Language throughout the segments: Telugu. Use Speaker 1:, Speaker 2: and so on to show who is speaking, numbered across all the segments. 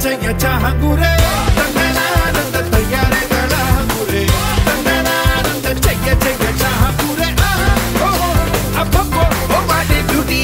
Speaker 1: చెయ్య చాహంగురే తందనానంద తయారీಗಳ హంగురే తందనానంద చెయ్య చెయ్య చాహంగురే ఓ అబ్బబ్బో ఓ వాడే బ్యూటీ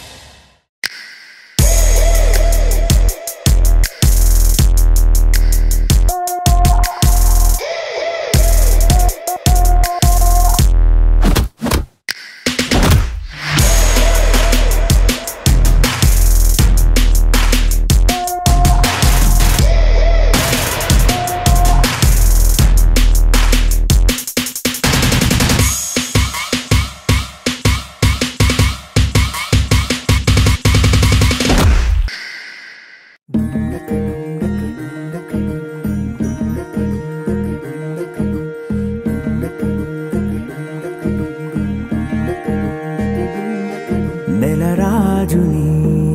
Speaker 2: నెలరాజుని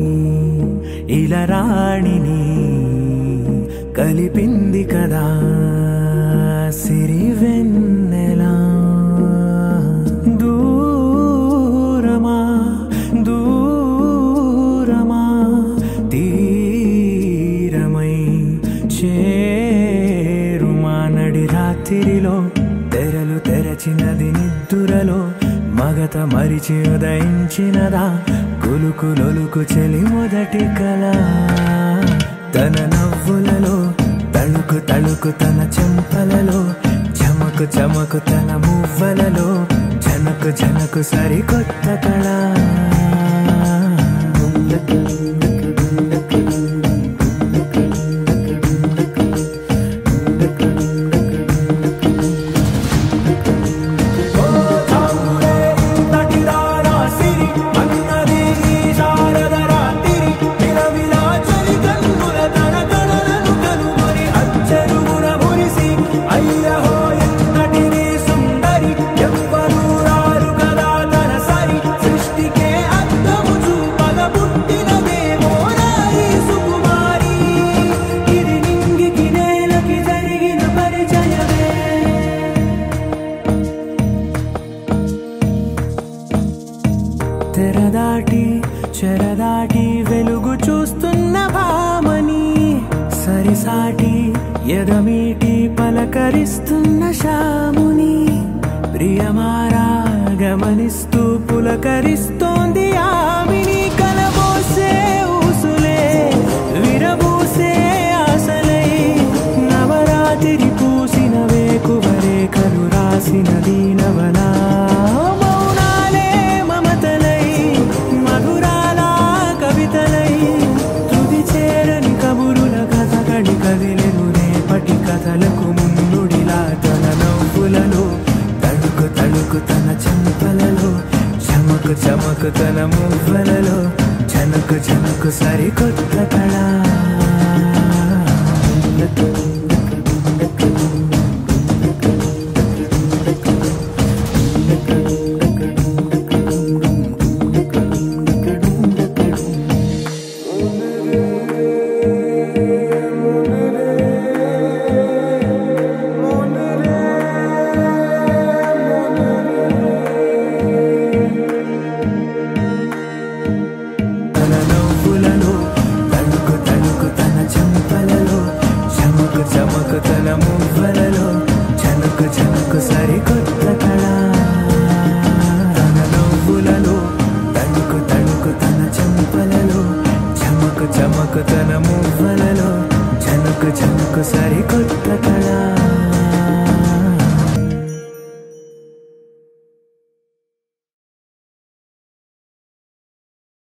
Speaker 2: ఇలరాణిని కలిపింది కదా సిరివెన్నెలా దూరమా దూరమా తీరమై చేరుమా నడి రాత్రిలో తెరలు తెరచినది నిద్దురలో మగత మరిచి ఉదయించినదా కులుకులొలుకు చెలి మొదటి కళ తన నవ్వులలో తళుకు తళుకు తన చెంపలలో చమకు చమకు తన మువ్వలలో జనకు జనకు సరికొత్త కళ తెరదాటి చెరదాటి వెలుగు చూస్తున్న భామని సరిసాటి ఎదమీటి పలకరిస్తున్న శాముని ప్రియమారా గమనిస్తూ పులకరిస్తోంది ఆమిని కలబోసే ఊసులే విరబూసే ఆశలై నవరాత్రి పూసిన వేకువరేఖలు రాసిన దీనవలా కథలకు ముందుడిలా తన నవ్వులలో తళుకు తళుకు తన చెంపలలో చమకు చమకు తన మువ్వలలో జనకు జనకు సరికొత్త కళ చమకు తన మువ్వలలో జనకు జనకు సరికొత్త కళ